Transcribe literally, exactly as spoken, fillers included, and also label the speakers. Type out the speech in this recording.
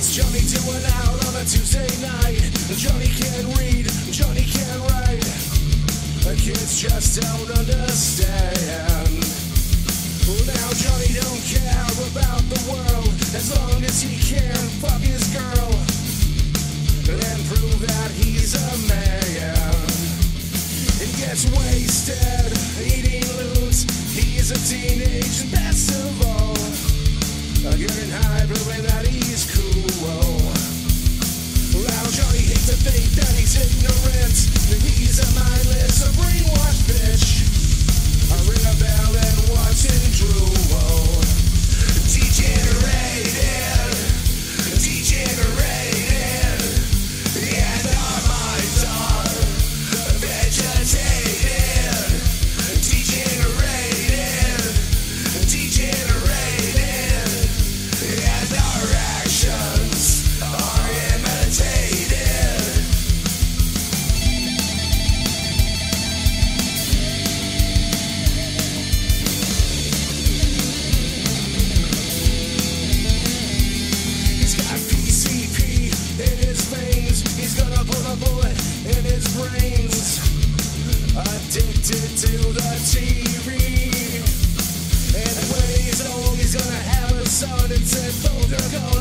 Speaker 1: Johnny doing out on a Tuesday night. Johnny can't read, Johnny can't write. The kids just don't understand. Now Johnny don't care about the world as long as he can fuck his girl and prove that he's a man. He gets wasted, eating loot. He's a teenage, and best of all, getting high, proving that he's cool. Now Johnny hates to think that he's ignorant. He's a mindless, a brainwashed bitch. I ring a bell and watch him drool. Degenerated, degenerated, and our minds are vegetated. Degenerated, degenerated, and our actions are imitated. He's got P C P in his veins. He's gonna put a bullet in his brains. Addicted to the T V. And when he's old, he's gonna have a son and said, both are gonna